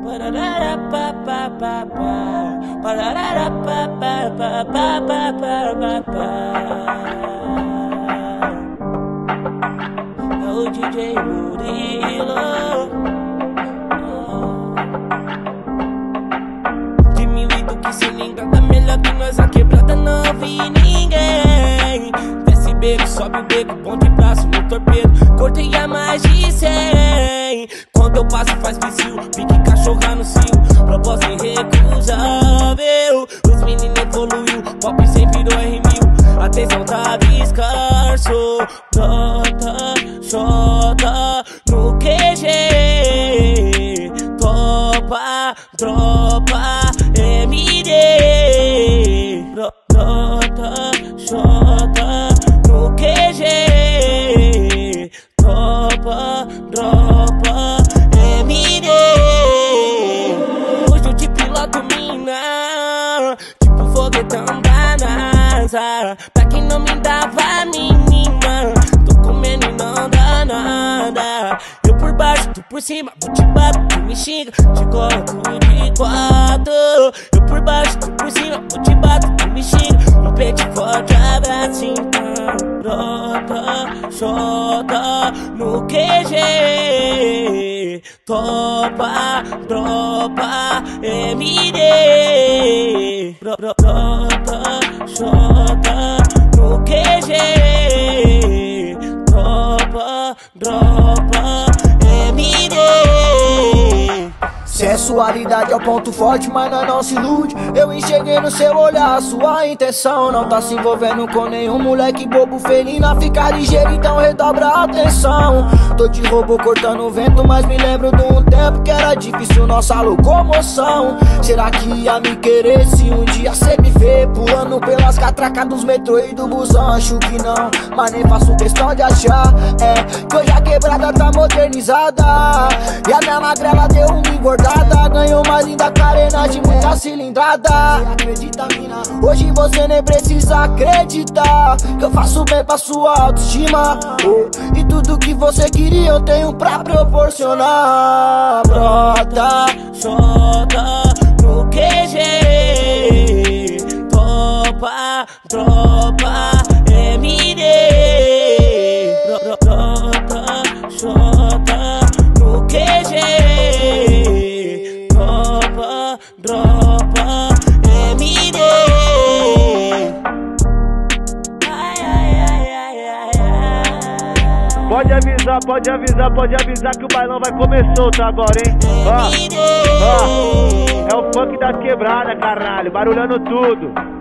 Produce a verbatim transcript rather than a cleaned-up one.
É o D J Murilo. Diminuído que se ninguém tá melhor que nós, a quebrada não vi ninguém. Desce beco, sobe o beco, ponte braço no torpedo, cortei a mais de cem. Quando eu passo faz vicio, pique cachorra no cio, proposta irrecusável. Os meninos evoluiu, pop sempre virou R mil, atenção tá descanso. Brota, chota no Q G, topa, dropa, M D. Brota, chota no Q G, topa, dropa, M D. Hoje eu te piloto mina, tipo foguetão da NASA. Pra quem não me dava mínima, tô comendo e não dá nada. Eu por baixo, tu por cima, vou te bato, tu me xinga, te coloco de quatro. Eu por baixo, tu por cima, vou te bato, tu me xinga, no peito forte, abraço então. Brota, chota no Q G, topa, dropa, M D. Brota, chota no Q G, topa, dropa, M D. Sensualidade é o ponto forte, mas nós não se ilude. Eu enxerguei no seu olhar, sua intenção não tá se envolvendo com nenhum moleque bobo felina. Fica ligeiro, então redobra a atenção. Tô de robô cortando o vento, mas me lembro de um tempo que era difícil nossa locomoção. Será que ia me querer se um dia cê me vê pulando pelas catracas dos metrô e do busão? Acho que não, mas nem faço questão de achar. É que hoje a quebrada tá modernizada e a minha magrela deu uma engordada. Ganhou mais linda carenagem, muita cilindrada. Cê acredita, mina? Hoje você nem precisa acreditar que eu faço bem pra sua autoestima. Oh, e tudo que você queria eu tenho pra proporcionar. Brota, chota no Q G, topa, dropa, M D. Brota, chota no Q G, topa, dropa, M D. Ai, ai, ai, ai, ai, ai. Pode avisar, pode avisar, pode avisar que o bailão vai comer solto agora, hein? Ó, ó, é o funk das quebradas, caralho, barulhando tudo.